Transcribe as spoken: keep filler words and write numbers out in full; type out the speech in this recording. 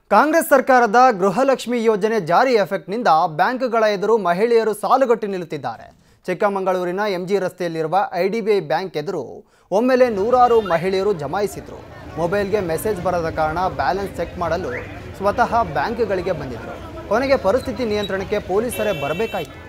ಕಾಂಗ್ರೆಸ್ ಸರ್ಕಾರದ ಗೃಹಲಕ್ಷ್ಮಿ ಯೋಜನೆ ಜಾರಿ ಎಫೆಕ್ಟ್ನಿಂದ ಬ್ಯಾಂಕ್ಗಳ ಎದುರು ಮಹಿಳೆಯರು ಸಾಲುಗಟ್ಟಿ ನಿಲ್ಲುತ್ತಿದ್ದಾರೆ. ಚಿಕ್ಕಮಗಳೂರಿನ ಎಂಜಿ ರಸ್ತೆಯಲ್ಲಿರುವ ಐಡಿಬಿಐ ಬ್ಯಾಂಕ್ ಎದುರು ಒಮ್ಮೆಲೆ ನೂರಾರು ಮಹಿಳೆಯರು ಜಮಾಯಿಸಿದ್ರು. ಮೊಬೈಲ್ಗೆ ಮೆಸೇಜ್ ಬರದ ಕಾರಣ ಬ್ಯಾಲೆನ್ಸ್ ಚೆಕ್ ಮಾಡಲು ಸ್ವತಃ ಬ್ಯಾಂಕ್ಗಳಿಗೆ ಬಂದಿದ್ರು. ಕೊನೆಗೆ ಪರಿಸ್ಥಿತಿ ನಿಯಂತ್ರಣಕ್ಕೆ ಪೊಲೀಸರೇ ಬರಬೇಕಾಯಿತು.